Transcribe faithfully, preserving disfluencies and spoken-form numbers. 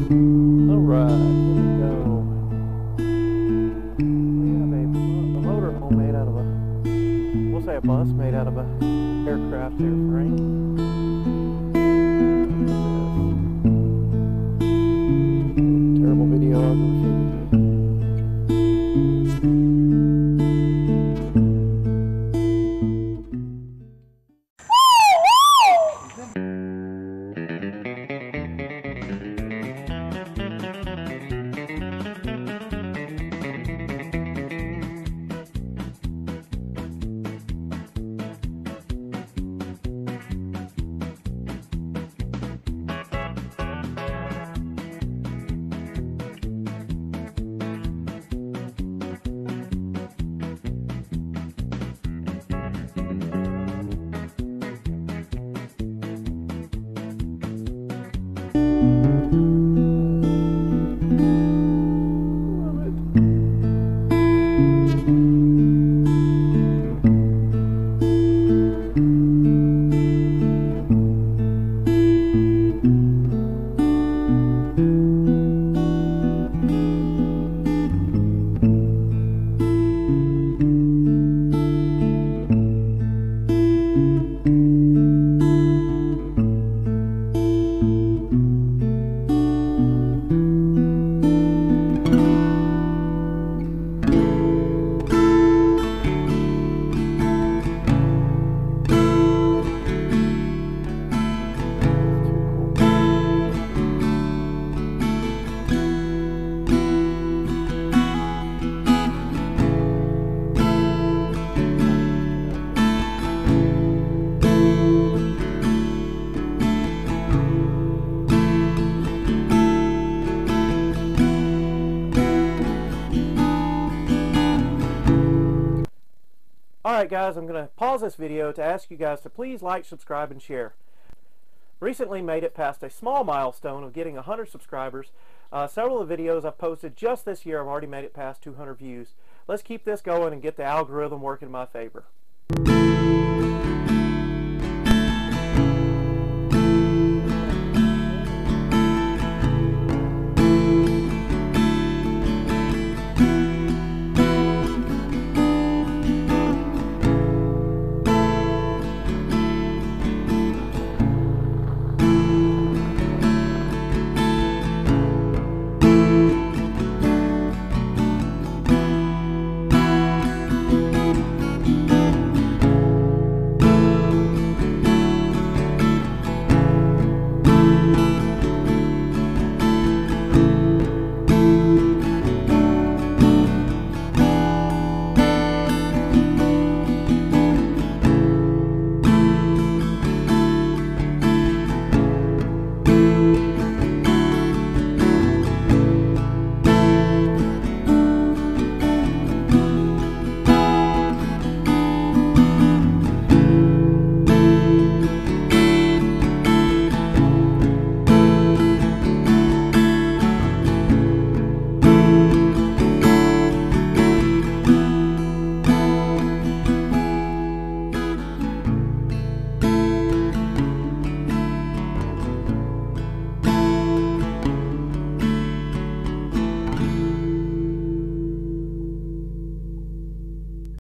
Alright, here we go. We have a, a motorhome made out of a, we'll say a bus made out of a aircraft airframe. Terrible videography. Alright guys, I'm going to pause this video to ask you guys to please like, subscribe, and share. Recently made it past a small milestone of getting one hundred subscribers. Uh, several of the videos I've posted just this year have already made it past two hundred views. Let's keep this going and get the algorithm working in my favor.